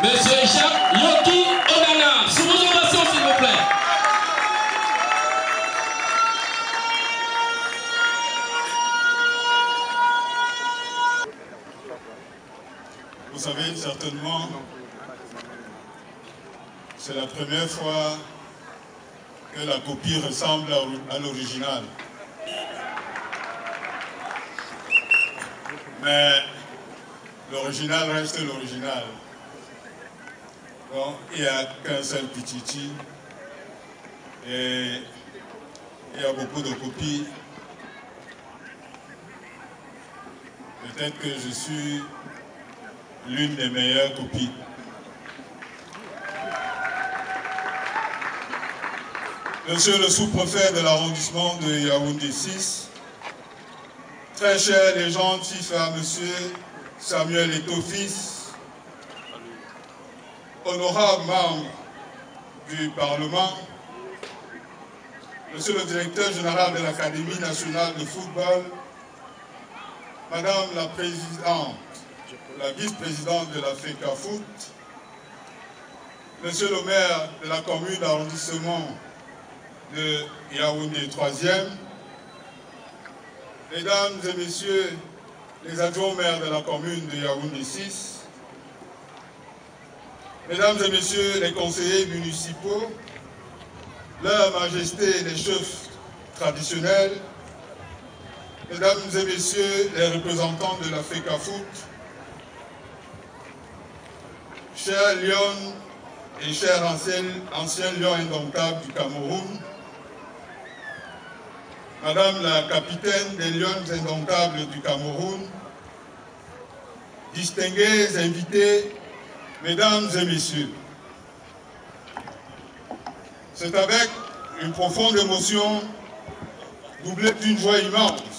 Monsieur Jacques Yoki Onana. Sous vos ovations, s'il vous plaît. Vous savez certainement, c'est la première fois que la copie ressemble à l'original. Mais l'original reste l'original. Donc il n'y a qu'un seul Pichichi et il y a beaucoup de copies. Peut-être que je suis l'une des meilleures copies. Monsieur le sous-préfet de l'arrondissement de Yaoundé 6, très cher et gentil frère monsieur Samuel Eto'o-Fils, honorable membre du Parlement, monsieur le directeur général de l'Académie nationale de football, madame la présidente, la vice-présidente de la FECAFOOT, monsieur le maire de la commune d'arrondissement de Yaoundé 3e, mesdames et messieurs les adjoints maires de la commune de Yaoundé 6, mesdames et messieurs les conseillers municipaux, leur majesté les chefs traditionnels, mesdames et messieurs les représentants de la FECAFOOT, chers lions et chers anciens lions indomptables du Cameroun, madame la capitaine des lions indomptables du Cameroun, distingués invités, mesdames et messieurs, c'est avec une profonde émotion, doublée d'une joie immense,